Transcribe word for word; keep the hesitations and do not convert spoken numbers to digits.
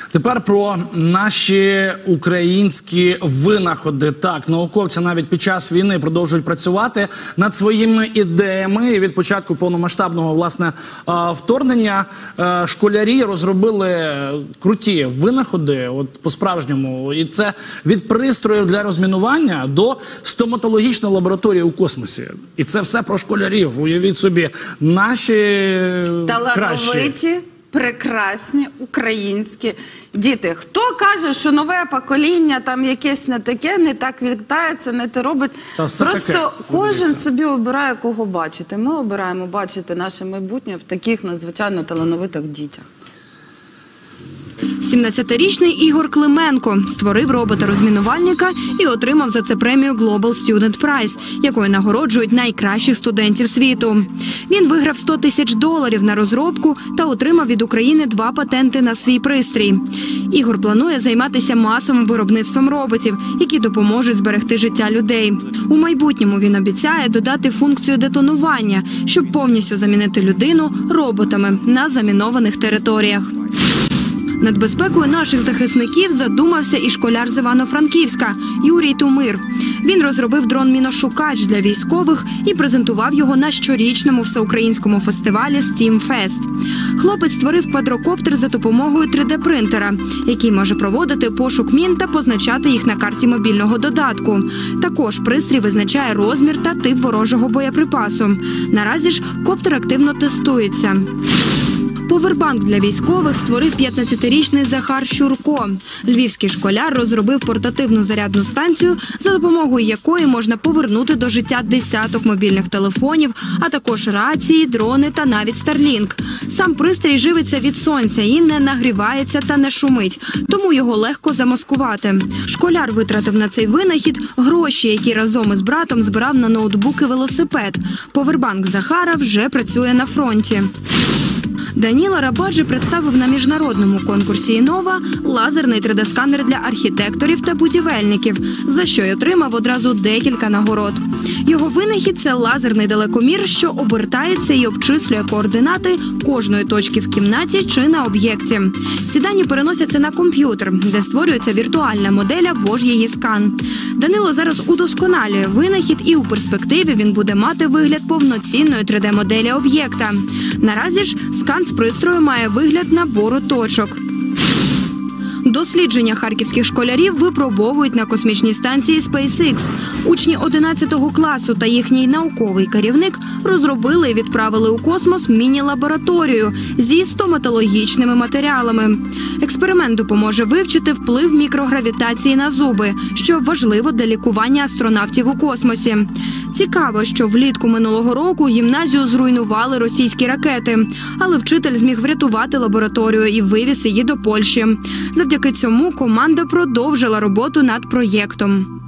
Тепер про наші українські винаходи. Так, науковці навіть під час війни продовжують працювати над своїми ідеями. І від початку повномасштабного, власне, вторгнення школярі розробили круті винаходи, от по-справжньому. І це від пристроїв для розмінування до стоматологічної лабораторії у космосі. І це все про школярів. Уявіть собі, наші кращі. Талановиті, прекрасні, українські діти. Хто каже, що нове покоління там якесь не таке, не так вітається, не те робить. Просто таке, кожен собі обирає, кого бачити. Ми обираємо бачити наше майбутнє в таких надзвичайно талановитих дітях. сімнадцятирічний Ігор Клименко створив робота-розмінувальника і отримав за це премію Global Student Prize, якою нагороджують найкращих студентів світу. Він виграв сто тисяч доларів на розробку та отримав від України два патенти на свій пристрій. Ігор планує займатися масовим виробництвом роботів, які допоможуть зберегти життя людей. У майбутньому він обіцяє додати функцію детонування, щоб повністю замінити людину роботами на замінованих територіях. Над безпекою наших захисників задумався і школяр з Івано-Франківська Юрій Тумир. Він розробив дрон-міношукач для військових і презентував його на щорічному всеукраїнському фестивалі STEAMFest. Хлопець створив квадрокоптер за допомогою три де принтера, який може проводити пошук мін та позначати їх на карті мобільного додатку. Також пристрій визначає розмір та тип ворожого боєприпасу. Наразі ж коптер активно тестується. Повербанк для військових створив п'ятнадцятирічний Захар Щурко. Львівський школяр розробив портативну зарядну станцію, за допомогою якої можна повернути до життя десяток мобільних телефонів, а також рації, дрони та навіть Starlink. Сам пристрій живиться від сонця і не нагрівається та не шумить, тому його легко замаскувати. Школяр витратив на цей винахід гроші, які разом із братом збирав на ноутбук і велосипед. Повербанк Захара вже працює на фронті. Даніло Рабаджі представив на міжнародному конкурсі «Інова» лазерний три де-сканер для архітекторів та будівельників, за що й отримав одразу декілька нагород. Його винахід – це лазерний далекомір, що обертається і обчислює координати кожної точки в кімнаті чи на об'єкті. Ці дані переносяться на комп'ютер, де створюється віртуальна модель або ж її скан. Данило зараз удосконалює винахід, і у перспективі він буде мати вигляд повноцінної три де-моделі об'єкта. Наразі ж скан з пристрою має вигляд набору точок. Дослідження харківських школярів випробовують на космічній станції SpaceX. Учні одинадцятого класу та їхній науковий керівник розробили і відправили у космос міні-лабораторію зі стоматологічними матеріалами. Експеримент допоможе вивчити вплив мікрогравітації на зуби, що важливо для лікування астронавтів у космосі. Цікаво, що влітку минулого року гімназію зруйнували російські ракети, але вчитель зміг врятувати лабораторію і вивіз її до Польщі. Завдяки цьому команда продовжила роботу над проєктом.